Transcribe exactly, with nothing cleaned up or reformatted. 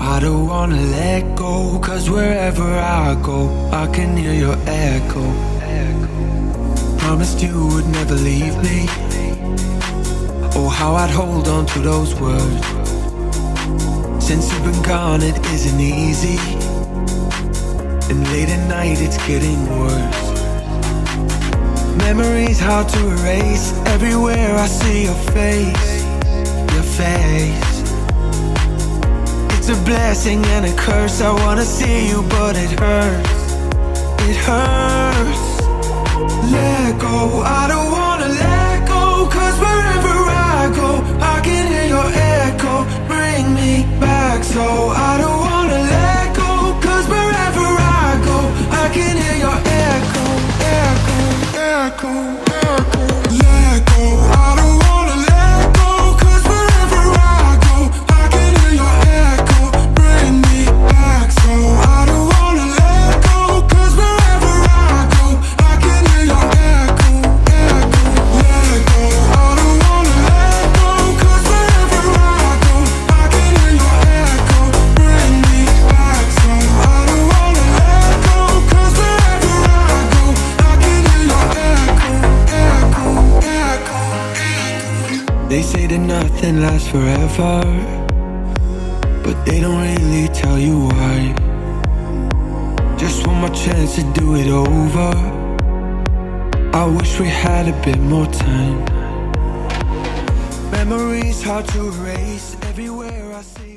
I don't wanna let go, cause wherever I go, I can hear your echo. Promised you would never leave me. Oh, how I'd hold on to those words. Since you've been gone, it isn't easy, and late at night it's getting worse. Memories hard to erase. Everywhere I see your face, your face. It's a blessing and a curse. I wanna see you, but it hurts. It hurts. Let go, I don't wanna let go, cause wherever I go, I can hear your echo. Bring me back, so I don't wanna let go, cause wherever I go, I can hear your echo, echo, echo, echo. Let go, I don't wanna let go, cause wherever I go, I can hear your echo. Bring me back, so I don't wanna let go, cause wherever I go, I can hear your echo, echo. Let go, I don't wanna let go, cause wherever I go, I can hear your echo. Bring me back, so I don't wanna let go, cause wherever I go, I can hear your echo, echo, echo, echo. They say that nothing lasts forever, but they don't really tell you why. Just one more chance to do it over. I wish we had a bit more time. Memories hard to erase. Everywhere I see